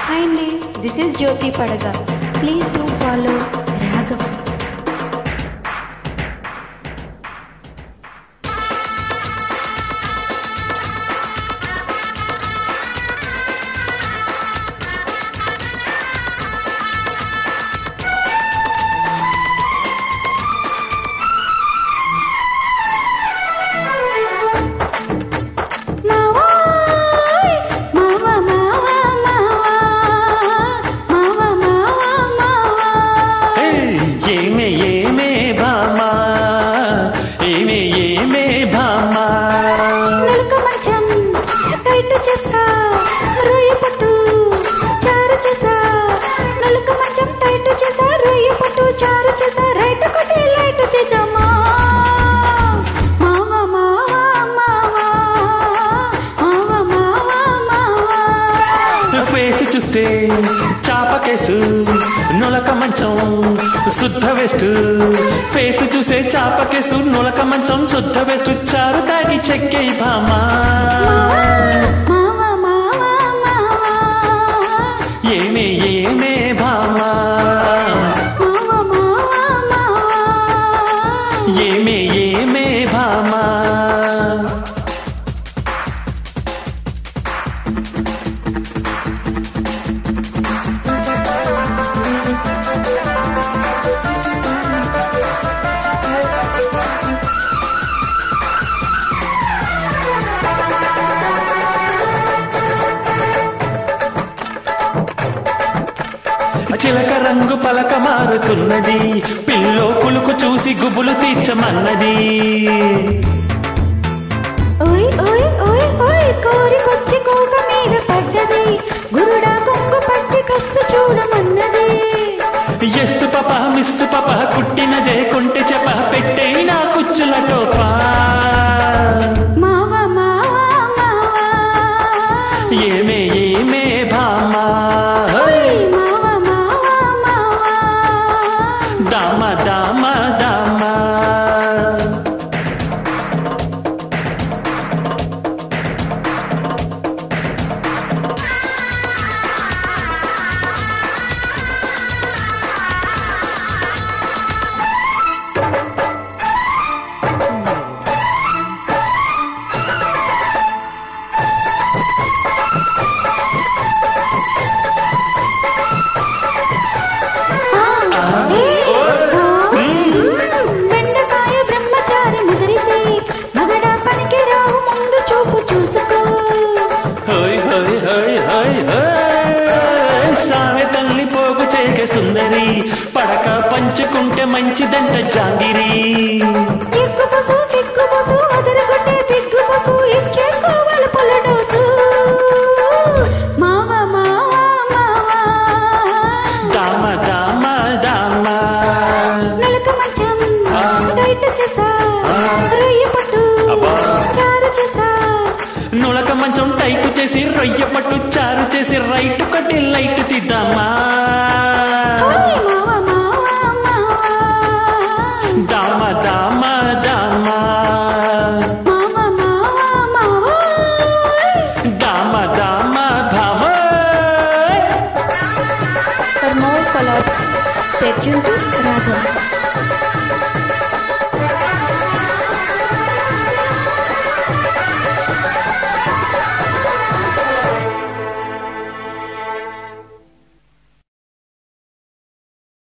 Hi Andy, this is Jyoti Padaga. Please do follow Raghav. చూస్తే చాప case నొలక మంచం శుద్ధ వెస్ట్ ఫేస్ చూసే చాప కేసు నొలక మంచం శుద్ధ వెస్ట్ చారు తాగి చెక్కే భామా ఏమే ఏమే భామా ఏమే ఏమే భామా చిలక రంగు పలక మారుతున్నది పిల్లో కులుకు చూసి గుబులు తీర్చమన్నది ఓయ్ ఓయ్ ఓయ్ ఓయ్ కోరికొచ్చి కోక మీద పడ్డది గురుడా కొంగు పట్టి కస్సు చూడమన్నది ఎస్సు పప మిస్సు పప కుట్టినదే కొంటె చెప్ప పెట్టే నా కుచ్చుల టోపా మావా మావా మావా ఏమే ఏమే భామా దామ దామ దామ సుందరి పడక పంచుకుంటే మంచిదంట జాంగిరి ఎక్కుబసు ఎక్కుబసు అదరగొట్టే బిగ్గుబసు ఇచ్చేసుకోవాలి పొలడోసు మావా మావా మావా దామ దామ దామ నలక మంచం టైట్ చేసా రొయ్య పట్టు చారు చేసా నులక మంచం టైట్ చేసి రొయ్య పట్టు చారు చేసి రైట్ కట్టి లైట్ తీద్దామా దామ దామ దామ దామ దామ ధామ. For more collabs, stay tuned to Raghav.